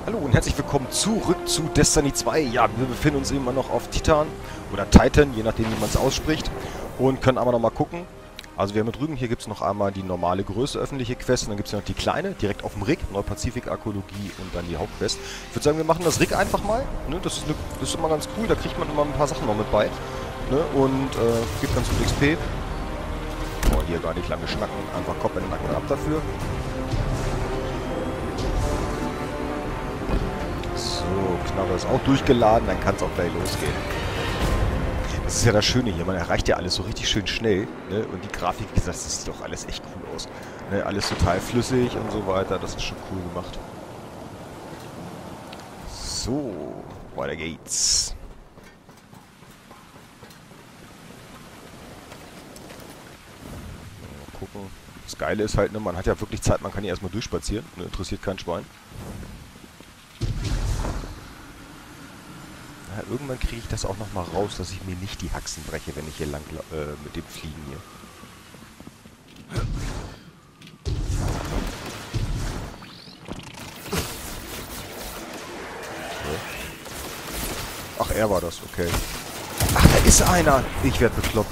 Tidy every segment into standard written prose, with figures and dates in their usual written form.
Hallo und herzlich willkommen zurück zu Destiny 2. Ja, wir befinden uns immer noch auf Titan oder Titan, je nachdem wie man es ausspricht. Und können aber noch mal gucken. Also wir haben hier drüben, hier gibt es noch einmal die normale Größe öffentliche Quest. Und dann gibt es ja noch die kleine, direkt auf dem Rig, Neupazifik-Archäologie und dann die Hauptquest. Ich würde sagen, wir machen das Rig einfach mal. Ne? Das ist immer ganz cool, da kriegt man immer ein paar Sachen noch mit bei. Ne? Und gibt ganz gut XP. Oh, hier gar nicht lange schnacken, einfach Kopf in den Nacken ab dafür. So, Knarre ist auch durchgeladen, dann kann es auch gleich losgehen. Das ist ja das Schöne hier, man erreicht ja alles so richtig schön schnell. Ne? Und die Grafik, wie gesagt, das sieht doch alles echt cool aus. Ne? Alles total flüssig und so weiter, das ist schon cool gemacht. So, weiter geht's. Mal gucken. Das Geile ist halt, ne, man hat ja wirklich Zeit, man kann hier erstmal durchspazieren. Ne? Interessiert kein Schwein. Ja, irgendwann kriege ich das auch nochmal raus, dass ich mir nicht die Haxen breche, wenn ich hier lang mit dem Fliegen hier. Ach, er war das, okay. Ach, da ist einer! Ich werde bekloppt.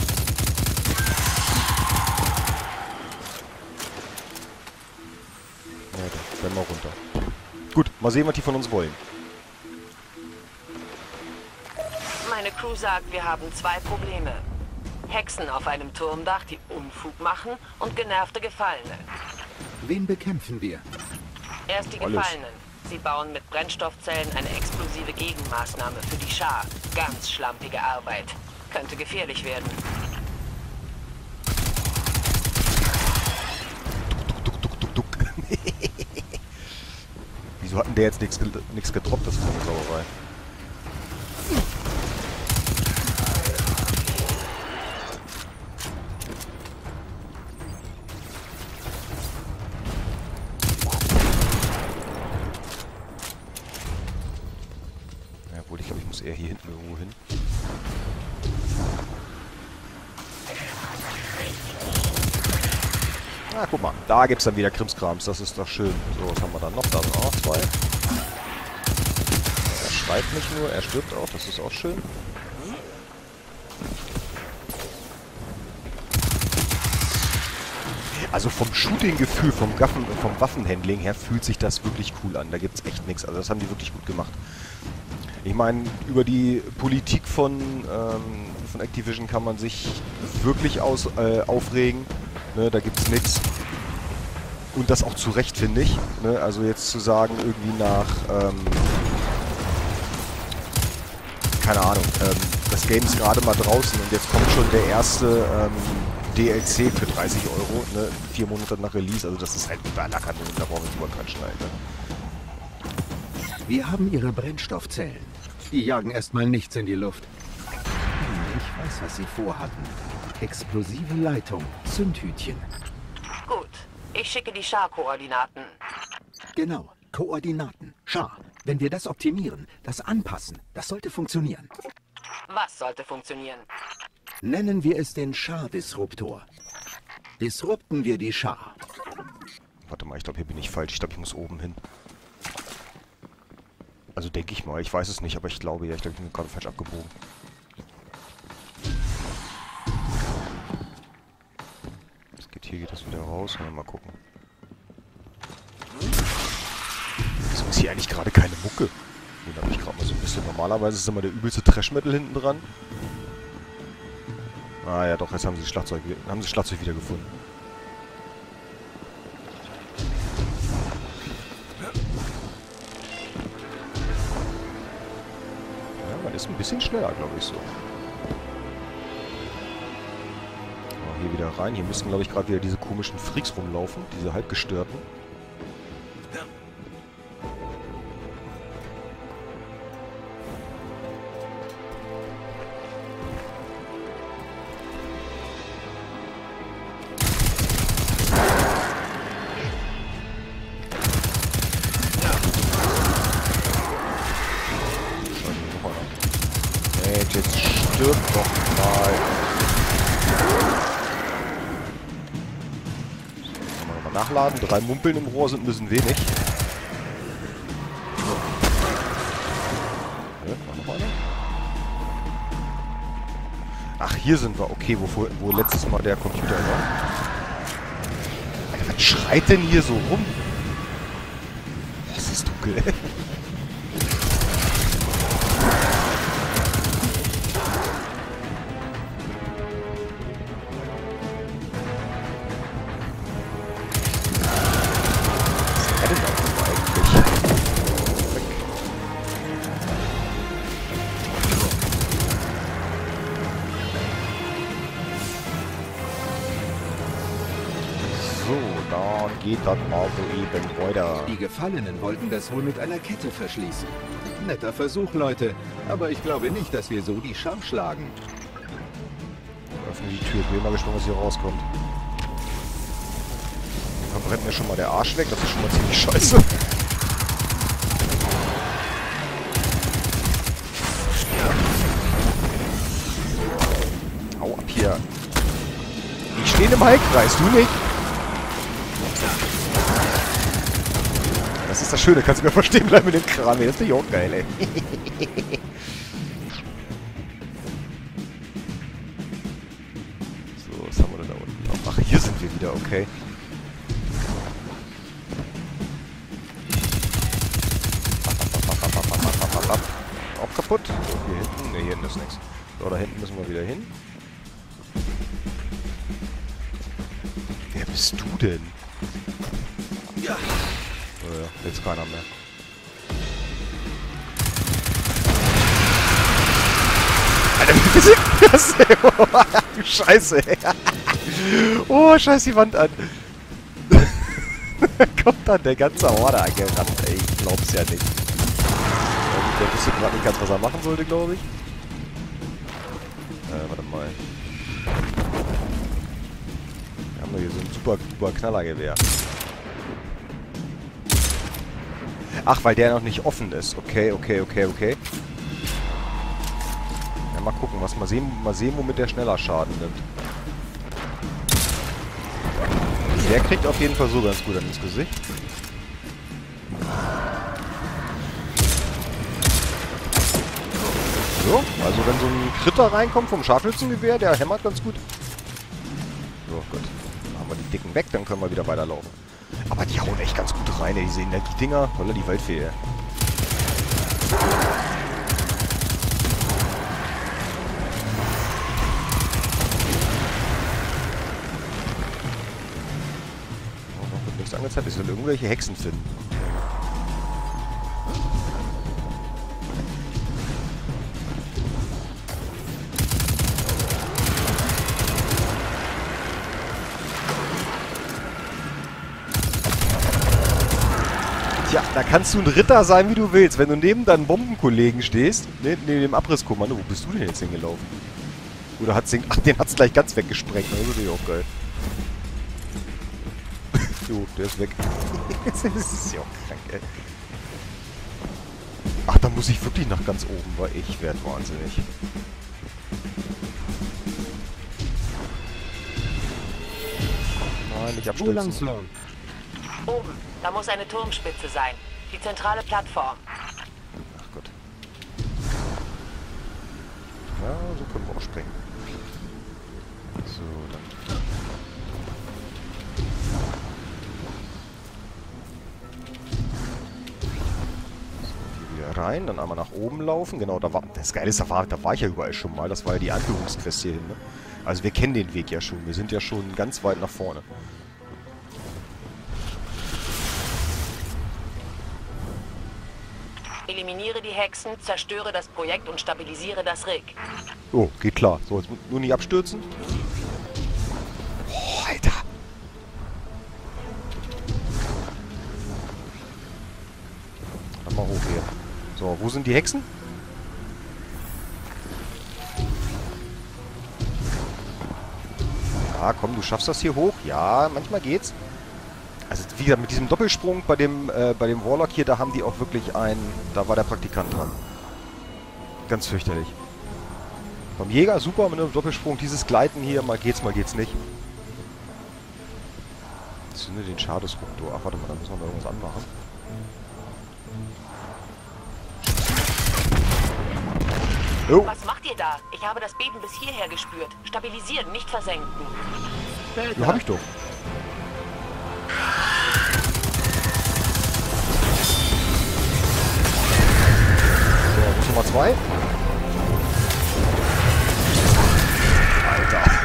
Ja, dann mal runter. Gut, mal sehen, was die von uns wollen. Meine Crew sagt, wir haben zwei Probleme. Hexen auf einem Turmdach, die Unfug machen, und genervte Gefallene. Wen bekämpfen wir? Erst die Alles. Gefallenen. Sie bauen mit Brennstoffzellen eine explosive Gegenmaßnahme für die Schar. Ganz schlampige Arbeit. Könnte gefährlich werden. Duck. Wieso hatten der jetzt nichts gedroppt? Das ist eine Sauerei. Obwohl, ich glaube, ich muss eher hier hinten irgendwo hin. Ah, guck mal. Da gibt es dann wieder Krimskrams. Das ist doch schön. So, was haben wir dann noch? Da sind auch noch zwei. Er schreit nicht nur, er stirbt auch. Das ist auch schön. Also vom Shooting-Gefühl, vom Waffenhandling her fühlt sich das wirklich cool an. Da gibt es echt nichts. Also das haben die wirklich gut gemacht. Ich meine, über die Politik von Activision kann man sich wirklich aufregen. Ne, da gibt's nichts. Und das auch zu Recht, finde ich. Ne, also jetzt zu sagen, irgendwie nach, keine Ahnung, das Game ist gerade mal draußen und jetzt kommt schon der erste DLC für 30 €, ne, 4 Monate nach Release. Also das ist halt überlackern, da brauchen wir drüber quatschen, Alter. Wir haben ihre Brennstoffzellen. Die jagen erstmal nichts in die Luft. Ich weiß, was sie vorhatten. Explosive Leitung, Zündhütchen. Gut. Ich schicke die Schar-Koordinaten. Genau, Koordinaten. Schar. Wenn wir das optimieren, das anpassen, das sollte funktionieren. Was sollte funktionieren? Nennen wir es den Schar-Disruptor. Disrupten wir die Schar. Warte mal, ich glaube, hier bin ich falsch. Ich glaube, ich muss oben hin. Also denke ich mal. Ich weiß es nicht, aber ich glaube ja. Ich glaube, ich bin gerade falsch abgebogen. Hier geht das wieder raus. Mal gucken. Wieso ist hier eigentlich gerade keine Mucke? Den habe ich gerade mal so ein bisschen. Normalerweise ist immer der übelste Trash-Metal hinten dran. Ah ja, doch, jetzt haben sie Schlagzeug wieder gefunden. Ja, man ist ein bisschen schneller, glaube ich so. Hier wieder rein. Hier müssen, glaube ich, gerade wieder diese komischen Freaks rumlaufen. Diese halbgestörten. Hey, jetzt stirb doch mal. Nachladen. 3 Mumpeln im Rohr sind ein bisschen wenig. Ach, hier sind wir. Okay, wo letztes Mal der Computer war. Alter, was schreit denn hier so rum? Das ist dunkel, ey. Geht das mal so eben weiter. Die Gefallenen wollten das wohl mit einer Kette verschließen. Netter Versuch, Leute. Aber ich glaube nicht, dass wir so die Schau schlagen. Öffne die Tür. Ich bin mal gespannt, was hier rauskommt. Da brennt mir schon mal der Arsch weg. Das ist schon mal ziemlich scheiße. Hau ab hier. Ich stehe im Heilkreis, du nicht? Das ist das Schöne, kannst du mir verstehen bleiben mit dem Kram. Das finde ich auch geil, ey. So, was haben wir denn da unten noch? Ach, hier sind wir wieder, okay. Auch kaputt? So, hier hinten? Ne, hier hinten ist nichts. So, da hinten müssen wir wieder hin. Wer bist du denn? Ja. Ja, jetzt keiner mehr. Alter, wie sind das denn? Du Scheiße, ey. Oh, scheiß die Wand an. Kommt dann der ganze Horde angerannt, ey. Ich glaub's ja nicht. Der wusste gerade nicht ganz, was er machen sollte, glaube ich. Warte mal. Wir haben hier so ein super Knallergewehr. Ach, weil der noch nicht offen ist. Okay. Ja, mal gucken, mal sehen, womit der schneller Schaden nimmt. Der kriegt auf jeden Fall so ganz gut ins Gesicht. So, also wenn so ein Kritter reinkommt vom Scharfschützengewehr, der hämmert ganz gut. So, gut. Dann haben wir die Dicken weg, dann können wir wieder weiterlaufen. Aber die hauen echt ganz gut rein, ey. Die sehen die Dinger. Holla die Waldfee. Oh, noch wird nichts angezeigt. Ich soll irgendwelche Hexen finden. Ja, da kannst du ein Ritter sein, wie du willst. Wenn du neben deinen Bombenkollegen stehst, neben dem Abrisskommando, wo bist du denn jetzt hingelaufen? Oder hat's den... Ach, den hat's gleich ganz weggesprengt. Das ist natürlich auch geil. Jo, der ist weg. Das ist ja auch krank, ey. Ach, da muss ich wirklich nach ganz oben, weil ich werde wahnsinnig. Nein, nicht abstürzen. Oben, da muss eine Turmspitze sein. Die zentrale Plattform. Ach Gott. Ja, so können wir auch springen. So, dann... So, hier wieder rein, dann einmal nach oben laufen. Genau, da war... Das Geile ist, da war ich ja überall schon mal. Das war ja die Anführungsquest hier hin, ne? Also wir kennen den Weg ja schon. Wir sind ja schon ganz weit nach vorne. Eliminiere die Hexen, zerstöre das Projekt und stabilisiere das Rig. Oh, geht klar. So, jetzt nur nicht abstürzen. Oh, Alter. Dann mal hoch hier. So, wo sind die Hexen? Ja, komm, du schaffst das hier hoch. Ja, manchmal geht's. Also, wie gesagt, mit diesem Doppelsprung bei dem Warlock hier, da haben die auch wirklich einen... Da war der Praktikant dran. Ganz fürchterlich. Beim Jäger super mit einem Doppelsprung. Dieses Gleiten hier, mal geht's nicht. Zünde den Schadesruptor. Ach, warte mal, da müssen wir noch irgendwas anmachen. Oh. Was macht ihr ihr da? Ich habe das Beben bis hierher gespürt. Stabilisieren, nicht versenken. Ja, hab ich doch. So, wo ist Nummer 2? Alter.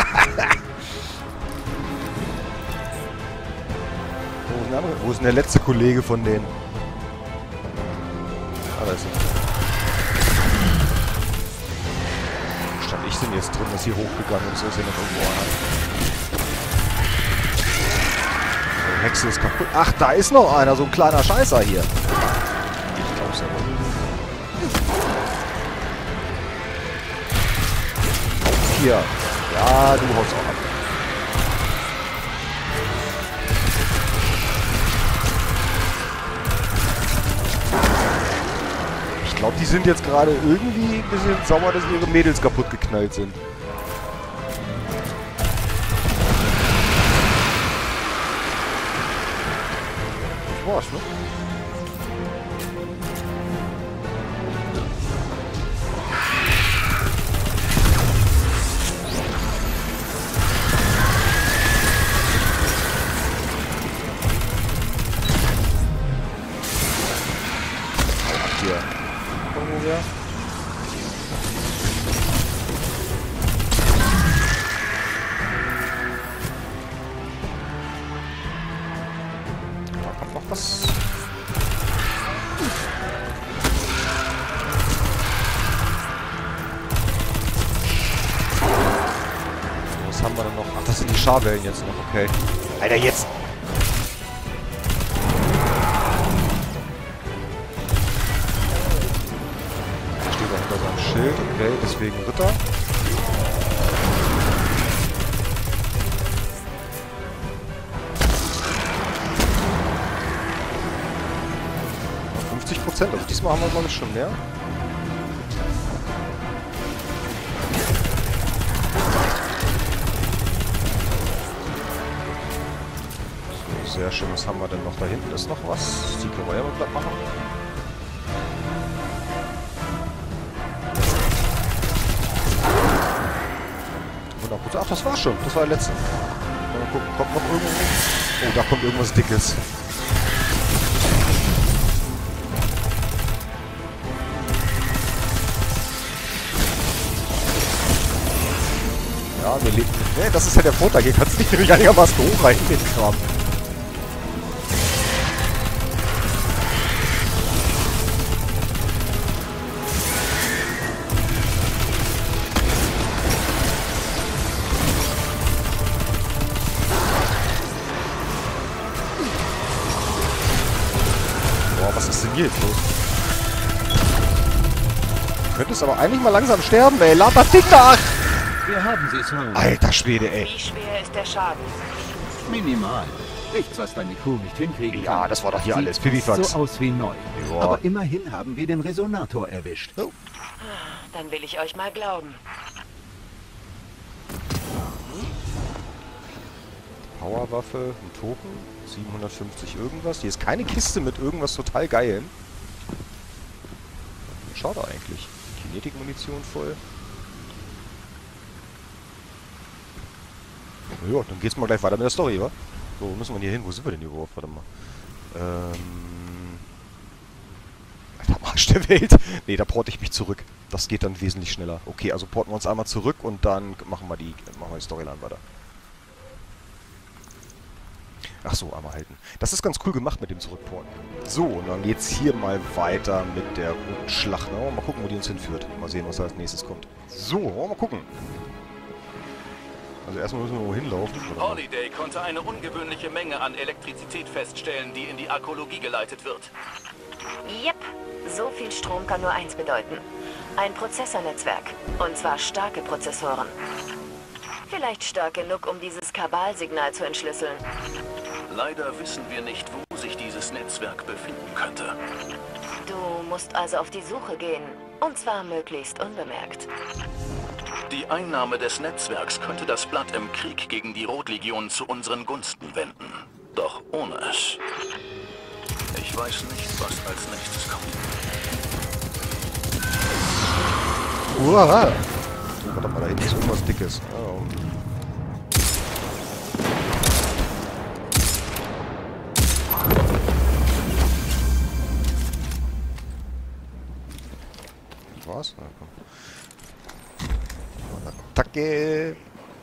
Wo ist denn der letzte Kollege von denen? Ah, da ist er. Wo stand ich denn jetzt drin? Ist hier hochgegangen und so ist hier noch irgendwo einer. Die Hexe ist kaputt. Ach, da ist noch einer, so ein kleiner Scheißer hier. Ich glaub's ja wohl. Hier. Ja, du haust auch ab. Ich glaube, die sind jetzt gerade irgendwie ein bisschen sauer, dass ihre Mädels kaputt geknallt sind. Das war's, ne? Hier. Irgendwo her. Da kommt noch was. Was haben wir denn noch? Ach, das sind die Scharwellen jetzt noch, okay. Alter, jetzt! Hinter seinem Schild, okay, deswegen Ritter. Ja, 50%, also diesmal haben wir glaube ich schon mehr. So, sehr schön, was haben wir denn noch da hinten? Ist noch was? Die können wir ja mal platt machen. Ach, das war's schon. Das war der letzte. Mal gucken, kommt noch irgendwo. Oh, da kommt irgendwas Dickes. Ja, wir leben. Ne, das ist ja der Vorteil. Hier kannst du nicht durch einigermaßen hochreichen, den Kram. Was ist denn hier jetzt los? Du könntest aber eigentlich mal langsam sterben, ey. Lad das Ding nach! Wir haben sie, Sir. Alter Schwede, ey. Wie schwer ist der Schaden? Minimal. Nichts, was deine Crew nicht hinkriegen kann. Ja, das war doch hier alles. Sieht Pipifax. so aus wie neu. Ja. Aber immerhin haben wir den Resonator erwischt. Oh. Dann will ich euch mal glauben. Powerwaffe, ein Token. 750 irgendwas. Hier ist keine Kiste mit irgendwas total Geilem. Schade eigentlich. Kinetikmunition voll. Ja, dann geht's mal gleich weiter mit der Story, wa? So, wo müssen wir hier hin? Wo sind wir denn überhaupt? Warte mal. Alter Marsch der Welt. Ne, da porte ich mich zurück. Das geht dann wesentlich schneller. Okay, also porten wir uns einmal zurück und dann machen wir die Storyline weiter. Ach so, einmal halten. Das ist ganz cool gemacht mit dem Zurückporten. So, und dann geht's hier mal weiter mit der roten Schlacht. Na, mal gucken, wo die uns hinführt. Mal sehen, was da als nächstes kommt. So, mal gucken. Also erstmal müssen wir wo hinlaufen. Holiday konnte eine ungewöhnliche Menge an Elektrizität feststellen, die in die Arkologie geleitet wird. Yep, so viel Strom kann nur eins bedeuten. Ein Prozessornetzwerk. Und zwar starke Prozessoren. Vielleicht stark genug, um dieses Kabalsignal zu entschlüsseln. Leider wissen wir nicht, wo sich dieses Netzwerk befinden könnte. Du musst also auf die Suche gehen. Und zwar möglichst unbemerkt. Die Einnahme des Netzwerks könnte das Blatt im Krieg gegen die Rotlegion zu unseren Gunsten wenden. Doch ohne es. Ich weiß nicht, was als nächstes kommt. Uah. Warte mal, da hinten ist irgendwas Dickes. Oh. Was? Na, komm. Attacke!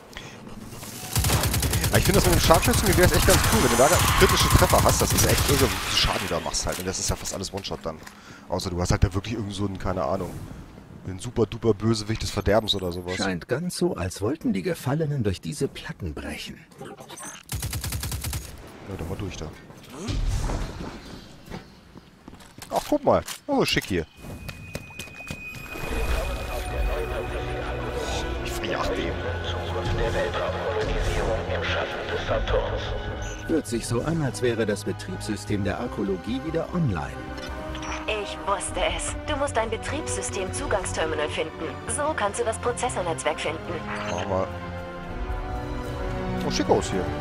Ja, ich finde das mit dem Scharfschützengewehr ist echt ganz cool. Wenn du da kritische Treffer hast, das ist echt irre, wie viel Schaden du da machst halt. Und das ist ja fast alles One-Shot dann. Außer du hast halt da wirklich irgend so einen, keine Ahnung, einen super-duper Bösewicht des Verderbens oder sowas. Scheint ganz so, als wollten die Gefallenen durch diese Platten brechen. Ja, doch mal durch da. Ach, guck mal. Oh, schick hier. Ich verjag dem. Zukunft der Weltraumkolonisierung im Schatten des Saturns. Hört sich so an, als wäre das Betriebssystem der Arkologie wieder online. Ich wusste es. Du musst ein Betriebssystem-Zugangsterminal finden. So kannst du das Prozessornetzwerk finden. Machen wir. Oh, schick aus hier.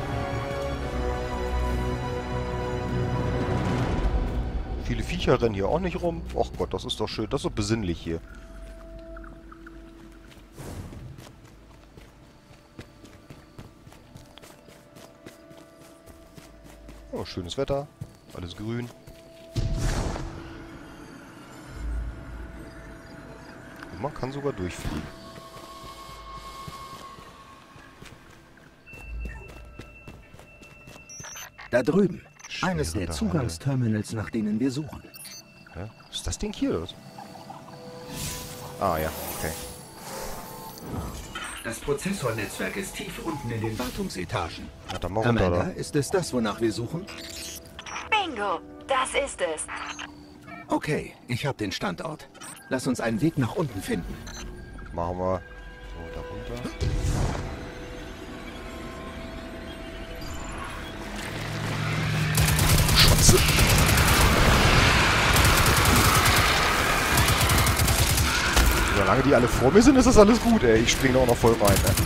Viele Viecher rennen hier auch nicht rum. Och Gott, das ist doch schön. Das ist so besinnlich hier. Oh, schönes Wetter. Alles grün. Und man kann sogar durchfliegen. Da drüben. Schwere Eines der Halle. Zugangsterminals, nach denen wir suchen. Ja? Ist das Ding hier oder was? Ah ja, okay. Das Prozessornetzwerk ist tief unten in den Wartungsetagen. Ja, dann mal runter Amanda, da. ist es das, wonach wir suchen? Bingo! Das ist es. Okay, ich habe den Standort. Lass uns einen Weg nach unten finden. Machen wir. So, da runter. Schotze. Solange die alle vor mir sind, ist das alles gut, ey. Ich springe da auch noch voll rein, ey.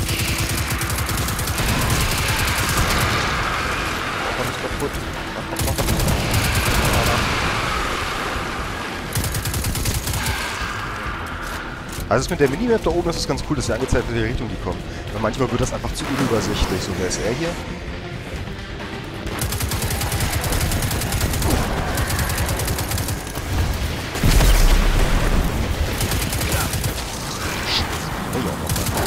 Komm, ist kaputt. Mach. Also mit der Minimap da oben ist es ganz cool, dass sie angezeigt wird, in welche Richtung die kommen. Weil manchmal wird das einfach zu unübersichtlich. So, wer ist er hier? Oh ja, nochmal.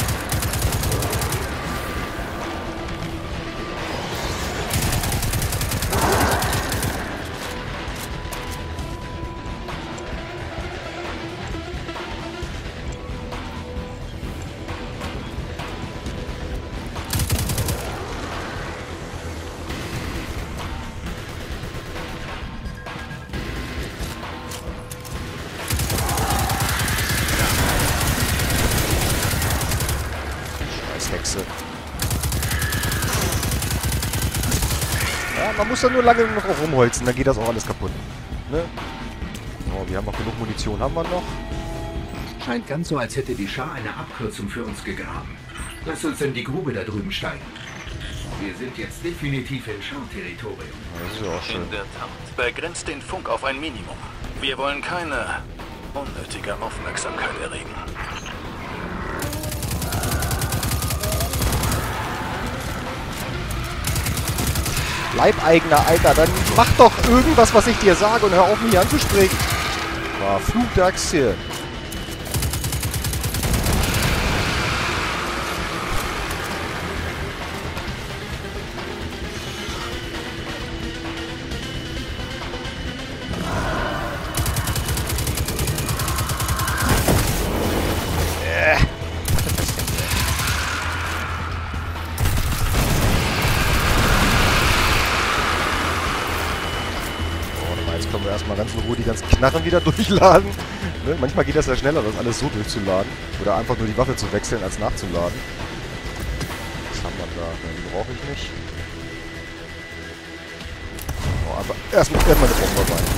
Hexe. Ja, man muss da nur lange noch rumholzen, dann geht das auch alles kaputt. Ne? Oh, wir haben noch genug Munition, haben wir noch. Scheint ganz so, als hätte die Schar eine Abkürzung für uns gegraben. Lass uns in die Grube da drüben steigen. Wir sind jetzt definitiv in Schar-Territorium. Ja, das ist ja auch schön. In der Tat. Begrenzt den Funk auf ein Minimum. Wir wollen keine unnötige Aufmerksamkeit erregen. Leibeigener, Alter, dann mach doch irgendwas, was ich dir sage und hör auf, mich anzusprechen. War Flugdachs hier. Jetzt können wir erstmal ganz in Ruhe die ganzen Knarren wieder durchladen. Ne? Manchmal geht das ja schneller, das alles so durchzuladen. Oder einfach nur die Waffe zu wechseln, als nachzuladen. Was haben wir da? Den brauche ich nicht. Oh, einfach erstmal eine Bombe rein.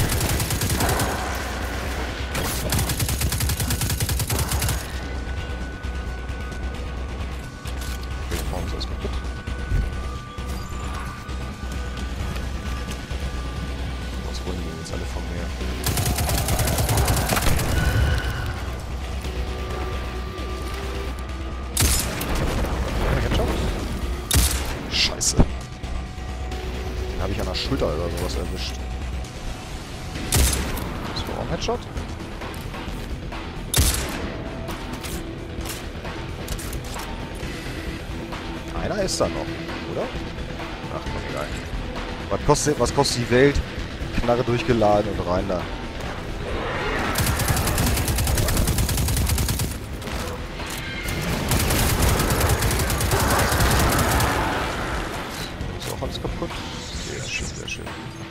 Okay, fahren wir uns erstmal mit. Was wollen die jetzt alle von mir? Schulter oder sowas erwischt. Das war auch ein Headshot. Einer ist da noch, oder? Ach, komm, egal. Was kostet die Welt? Knarre durchgeladen und rein da. Ist auch alles kaputt? Sehr schön, sehr schön.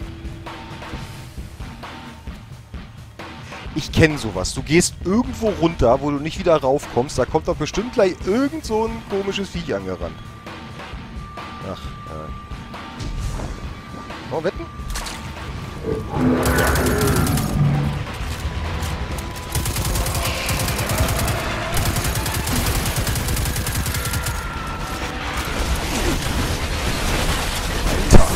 Ich kenne sowas. Du gehst irgendwo runter, wo du nicht wieder raufkommst. Da kommt doch bestimmt gleich irgend so ein komisches Viech angerannt. Ach, oh, wetten? Alter.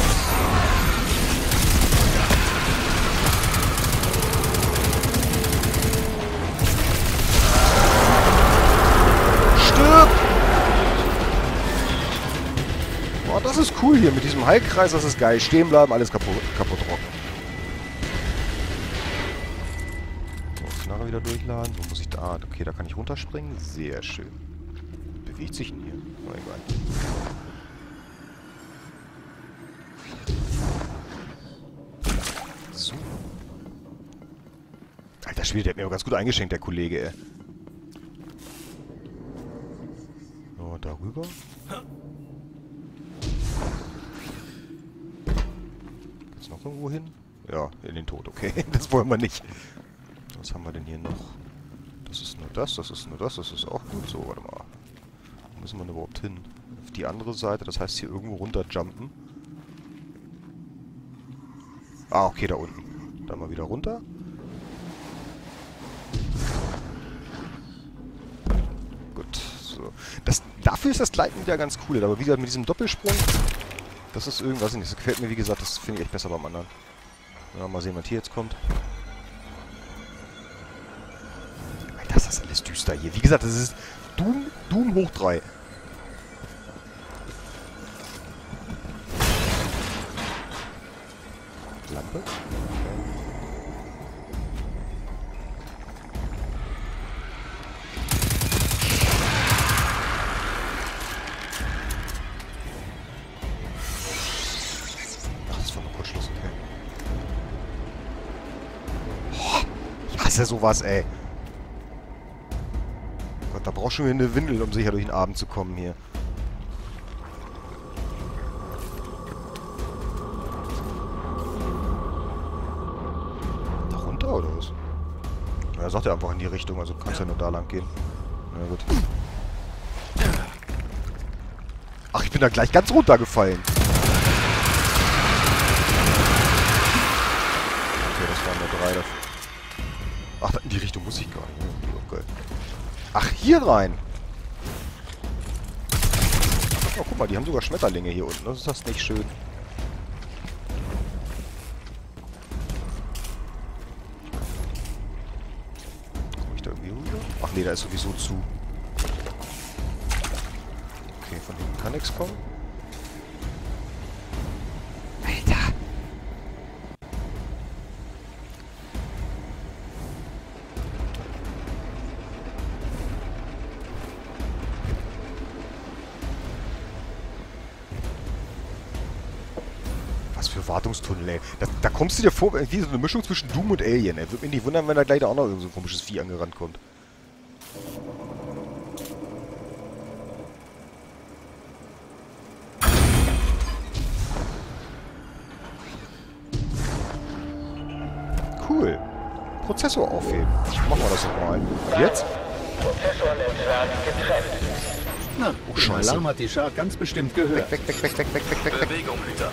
Stirb! Oh, das ist cool hier mit diesem Heilkreis, das ist geil. Stehen bleiben, alles kaputt rocken. So, Knarre wieder durchladen. Wo muss ich da? Ah, okay, da kann ich runterspringen. Sehr schön. Bewegt sich denn hier? Oh, egal. So. Alter Schwede, der hat mir auch ganz gut eingeschenkt, der Kollege, ey. So, darüber. Geht's noch irgendwo hin? Ja, in den Tod, okay. Das wollen wir nicht. Was haben wir denn hier noch? Das ist nur das, das ist nur das, das ist auch gut. So, warte mal. Wo müssen wir denn überhaupt hin? Auf die andere Seite, das heißt hier irgendwo runterjumpen. Ah, okay, da unten. Dann mal wieder runter. Gut, so. Dafür ist das Gleiten wieder ganz cool. Aber wie gesagt, mit diesem Doppelsprung, das ist irgendwas nicht. Das gefällt mir, wie gesagt, das finde ich echt besser beim anderen. Ja, mal sehen, was hier jetzt kommt. Alter, das ist alles düster hier. Wie gesagt, das ist Doom hoch 3. Lampe. Ach, das war nur Kurzschluss, okay. Oh, ich hasse sowas, ey. Gott, da brauchst du schon wieder eine Windel, um sicher durch den Abend zu kommen hier. Oder was? Ja, sagt er einfach in die Richtung, also kannst ja nur da lang gehen. Na gut. Ach, ich bin da gleich ganz runtergefallen. Okay, das waren nur 3 dafür. Ach, in die Richtung muss ich gar nicht. Okay. Ach, hier rein. Oh, guck mal, die haben sogar Schmetterlinge hier unten. Das ist das nicht schön. Ach nee, da ist sowieso zu. Okay, von hinten kann nichts kommen. Alter! Was für Wartungstunnel, ey. Da kommst du dir vor, wie so eine Mischung zwischen Doom und Alien, ey. Würde mich nicht wundern, wenn da gleich da auch noch so ein komisches Vieh angerannt kommt. Cool. Prozessor aufheben. Machen wir das nochmal. Und jetzt? Prozessornetzwerk getrennt. Na, Oh, den Scheiße. Alarm hat die Schar ganz bestimmt gehört. Weg. Bewegung, Hüter.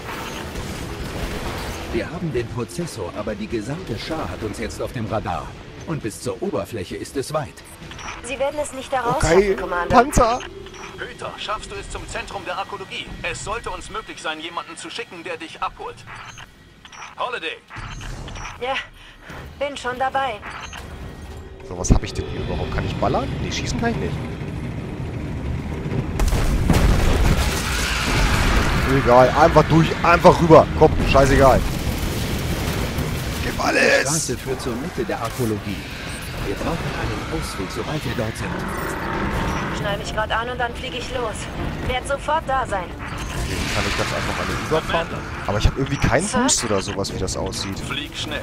Wir haben den Prozessor, aber die gesamte Schar hat uns jetzt auf dem Radar. Und bis zur Oberfläche ist es weit. Sie werden es nicht daraus Okay, schaffen, Commander. Panzer! Hüter, schaffst du es zum Zentrum der Arkologie? Es sollte uns möglich sein, jemanden zu schicken, der dich abholt. Holiday! Ja, bin schon dabei. So, was habe ich denn hier überhaupt? Kann ich ballern? Nee, schießen kann ich nicht. Egal, einfach durch, einfach rüber. Komm, scheißegal. Gib Die alles! Straße führt zur Mitte der Archäologie. Wir brauchen einen Ausweg, sobald wir dort sind. Schnall mich gerade an und dann fliege ich los. Werd sofort da sein. Kann ich ganz einfach mal überfahren? Aber ich habe irgendwie keinen Boost oder sowas, wie das aussieht. Flieg schnell.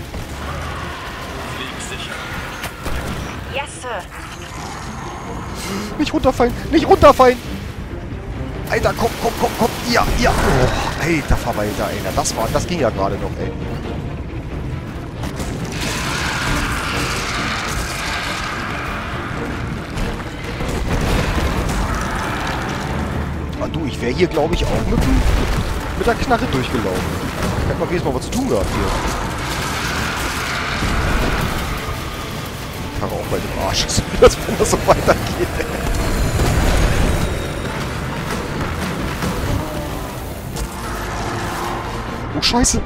Flieg sicher. Yes, Sir. Nicht runterfallen! Nicht runterfallen! Alter, komm! Ja! Oh, alter Verwalter, ey. Na, das ging ja gerade noch, ey. Ah, du, ich wäre hier, glaube ich, auch mit der Knarre durchgelaufen. Ich hätte mal wenigstens mal was zu tun gehabt hier. Ich fahre auch bald im Arsch, wenn das so weitergeht, ey. Oh, Scheiße.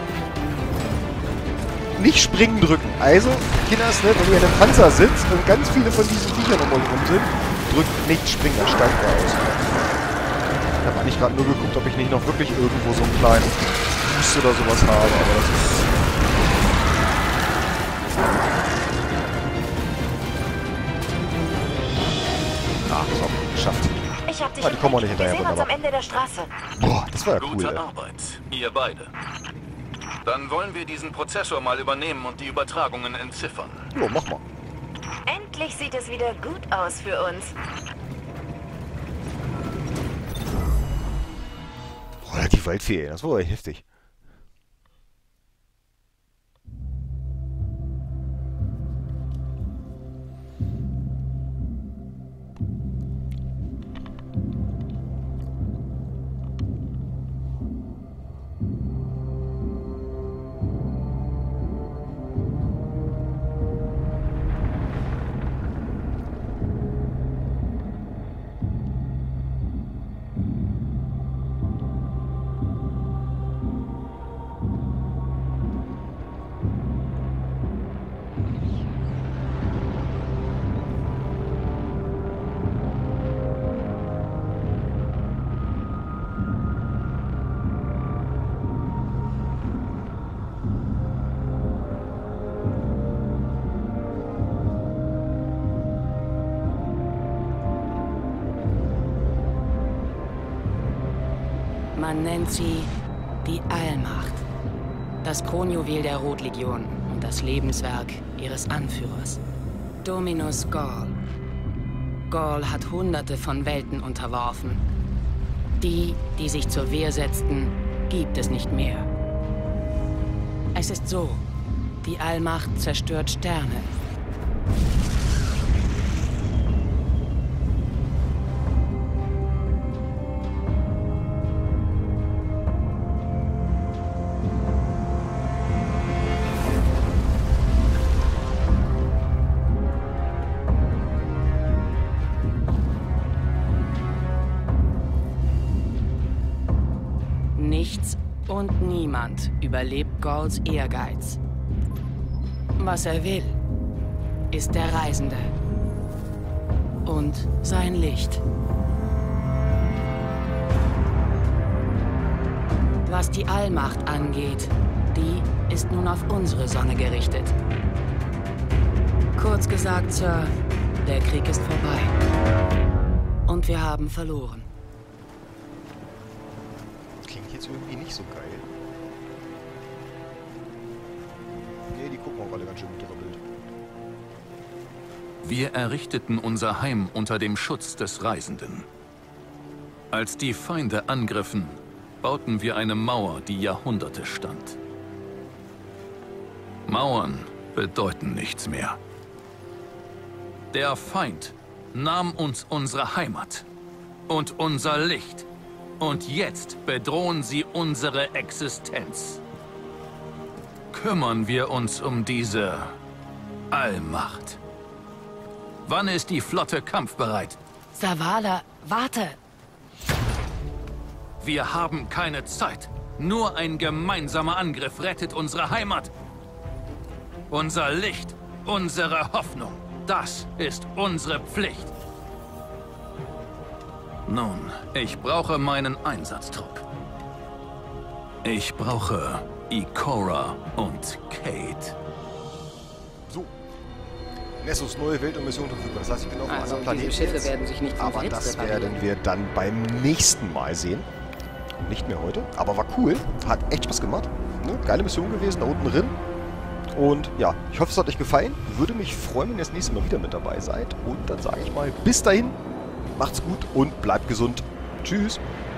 Nicht springen drücken. Also, Kinders, ne, wenn ihr in einem Panzer sitzt und ganz viele von diesen Viechern um euch rum sind, drückt nicht springen, das steigt da aus. Ich habe eigentlich gerade nur geguckt, ob ich nicht noch wirklich irgendwo so einen kleinen Boost oder sowas habe, aber das ist... Ah, so, geschafft. Ich hab dich Die kommen auch nicht hinterher, Wir sehen uns wunderbar. am Ende der Straße. Boah, das war ja cool, Gute ey. Arbeit, ihr beide. Dann wollen wir diesen Prozessor mal übernehmen und die Übertragungen entziffern. Jo, mach mal. Endlich sieht es wieder gut aus für uns. Boah, die Waldfee, ey, das war ja heftig. Man nennt sie die Allmacht. Das Kronjuwel der Rotlegion und das Lebenswerk ihres Anführers, Dominus Gall. Gall hat Hunderte von Welten unterworfen. Die, die sich zur Wehr setzten, gibt es nicht mehr. Es ist so, die Allmacht zerstört Sterne. Nichts und niemand überlebt Galls Ehrgeiz. Was er will, ist der Reisende und sein Licht. Was die Allmacht angeht, die ist nun auf unsere Sonne gerichtet. Kurz gesagt, Sir, der Krieg ist vorbei. Und wir haben verloren. Klingt jetzt irgendwie nicht so geil. Nee, die gucken auch alle ganz schön bedrückelt. Wir errichteten unser Heim unter dem Schutz des Reisenden. Als die Feinde angriffen, bauten wir eine Mauer, die Jahrhunderte stand. Mauern bedeuten nichts mehr. Der Feind nahm uns unsere Heimat und unser Licht. Und jetzt bedrohen sie unsere Existenz. Kümmern wir uns um diese Allmacht. Wann ist die Flotte kampfbereit? Zavala, warte! Wir haben keine Zeit. Nur ein gemeinsamer Angriff rettet unsere Heimat. Unser Licht, unsere Hoffnung. Das ist unsere Pflicht. Nun, ich brauche meinen Einsatztrupp. Ich brauche Ikora und Kate. So. Nessus neue Welt und Mission verfügbar. Das heißt, ich bin auf einem Also anderen diese Planeten Schiffe jetzt. werden sich nicht vom Aber Selbst das reparieren. werden wir dann beim nächsten Mal sehen. Nicht mehr heute. Aber war cool. Hat echt Spaß gemacht. Ne? Geile Mission gewesen, da unten drin. Und ja, ich hoffe, es hat euch gefallen. Würde mich freuen, wenn ihr das nächste Mal wieder mit dabei seid. Und dann sage ich mal, bis dahin, macht's gut und bleibt gesund. Tschüss.